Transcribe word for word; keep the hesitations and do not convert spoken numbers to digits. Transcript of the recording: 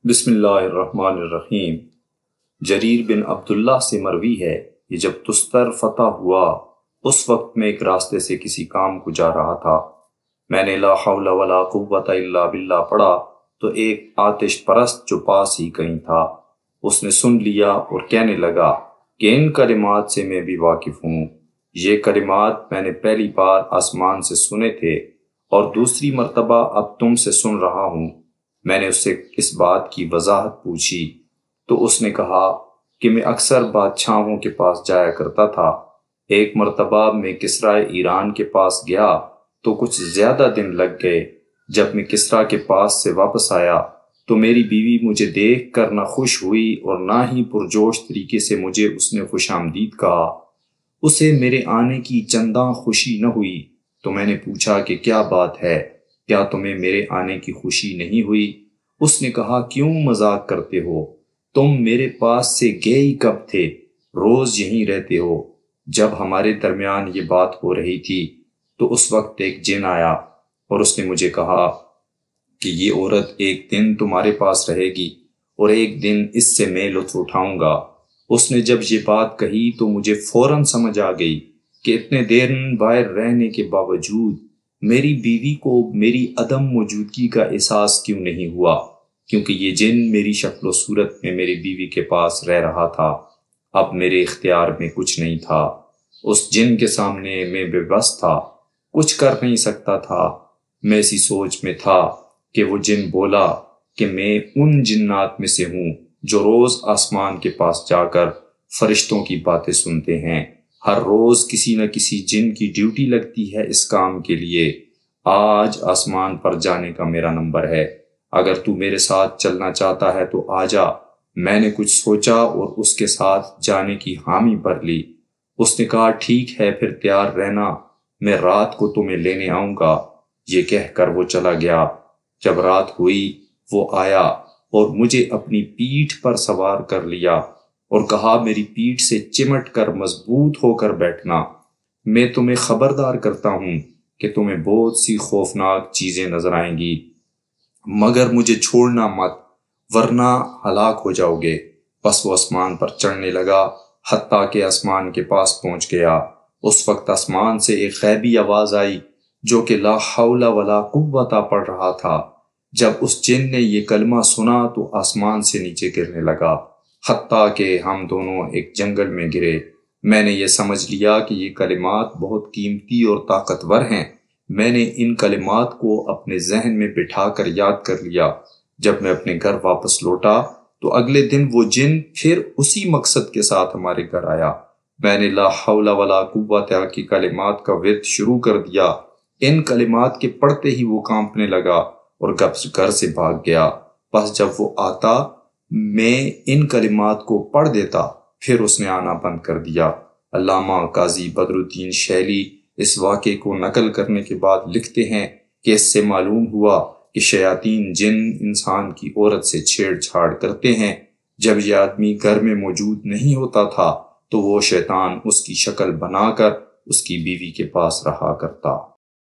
بسم اللہ الرحمن الرحیم۔ جریر بن عبداللہ سے مروی ہے کہ جب تستر فتح ہوا اس وقت میں ایک راستے سے کسی کام کو جا رہا تھا۔ میں نے لا حول ولا قوت الا باللہ پڑھا تو ایک آتش پرست جو پاس ہی کہیں تھا اس نے سن لیا اور کہنے لگا کہ ان کلمات سے میں بھی واقف ہوں۔ یہ کلمات میں نے پہلی بار آسمان سے سنے تھے اور دوسری مرتبہ اب تم سے سن رہا ہوں۔ میں نے اس سے اس بات کی وضاحت پوچھی تو اس نے کہا کہ میں اکثر بادشاہوں کے پاس جایا کرتا تھا۔ ایک مرتبہ میں کسریٰ ایران کے پاس گیا تو کچھ زیادہ دن لگ گئے۔ جب میں کسریٰ کے پاس سے واپس آیا تو میری بیوی مجھے دیکھ کر نہ خوش ہوئی اور نہ ہی پرجوش طریقے سے مجھے اس نے خوش آمدید کہا۔ اسے میرے آنے کی چنداں خوشی نہ ہوئی تو میں نے پوچھا کہ کیا بات ہے، کیا تمہیں میرے آنے کی خوشی نہیں ہوئی؟ اس نے کہا کیوں مذاق کرتے ہو، تم میرے پاس سے گئے ہی کب تھے، روز یہیں رہتے ہو۔ جب ہمارے درمیان یہ بات ہو رہی تھی تو اس وقت ایک جن آیا اور اس نے مجھے کہا کہ یہ عورت ایک دن تمہارے پاس رہے گی اور ایک دن اس سے میں لطف اٹھاؤں گا۔ اس نے جب یہ بات کہی تو مجھے فوراً سمجھ آ گئی کہ اتنے دیر باہر رہنے کے باوجود میری بیوی کو میری عدم موجودگی کا احساس کیوں نہیں ہوا، کیونکہ یہ جن میری شکل و صورت میں میری بیوی کے پاس رہ رہا تھا۔ اب میرے اختیار میں کچھ نہیں تھا، اس جن کے سامنے میں بے بس تھا، کچھ کر نہیں سکتا تھا۔ میں اسی سوچ میں تھا کہ وہ جن بولا کہ میں ان جنات میں سے ہوں جو روز آسمان کے پاس جا کر فرشتوں کی باتیں سنتے ہیں۔ ہر روز کسی نہ کسی جن کی ڈیوٹی لگتی ہے اس کام کے لیے۔ آج آسمان پر جانے کا میرا نمبر ہے، اگر تو میرے ساتھ چلنا چاہتا ہے تو آ جا۔ میں نے کچھ سوچا اور اس کے ساتھ جانے کی حامی بھر لی۔ اس نے کہا ٹھیک ہے پھر تیار رہنا، میں رات کو تمہیں لینے آؤں گا۔ یہ کہہ کر وہ چلا گیا۔ جب رات ہوئی وہ آیا اور مجھے اپنی پیٹھ پر سوار کر لیا اور کہا میری پیٹھ سے چمٹ کر مضبوط ہو کر بیٹھنا، میں تمہیں خبردار کرتا ہوں کہ تمہیں بہت سی خوفناک چیزیں نظر آئیں گی، مگر مجھے چھوڑنا مت ورنہ ہلاک ہو جاؤ گے۔ بس وہ آسمان پر چڑھنے لگا حتیٰ کہ آسمان کے پاس پہنچ گیا۔ اس وقت آسمان سے ایک غیبی آواز آئی جو کہ لا حول ولا قوت پڑھ رہا تھا۔ جب اس جن نے یہ کلمہ سنا تو آسمان سے نیچے گرنے لگا حتیٰ کہ ہم دونوں ایک جنگل میں گرے۔ میں نے یہ سمجھ لیا کہ یہ کلمات بہت قیمتی اور طاقتور ہیں۔ میں نے ان کلمات کو اپنے ذہن میں بٹھا کر یاد کر لیا۔ جب میں اپنے گھر واپس لوٹا تو اگلے دن وہ جن پھر اسی مقصد کے ساتھ ہمارے گھر آیا۔ میں نے لا حول ولا قوت کی کلمات کا ورد شروع کر دیا۔ ان کلمات کے پڑھتے ہی وہ کانپنے لگا اور گھر سے بھاگ گیا۔ بس جب وہ آتا میں ان کلمات کو پڑھ دیتا، پھر اس نے آنا بند کر دیا۔ علامہ قاضی بدر الدین شیلی اس واقعے کو نقل کرنے کے بعد لکھتے ہیں کہ اس سے معلوم ہوا کہ شیاطین جن انسان کی عورت سے چھیڑ چھاڑ کرتے ہیں۔ جب یہ آدمی گھر میں موجود نہیں ہوتا تھا تو وہ شیطان اس کی شکل بنا کر اس کی بیوی کے پاس رہا کرتا۔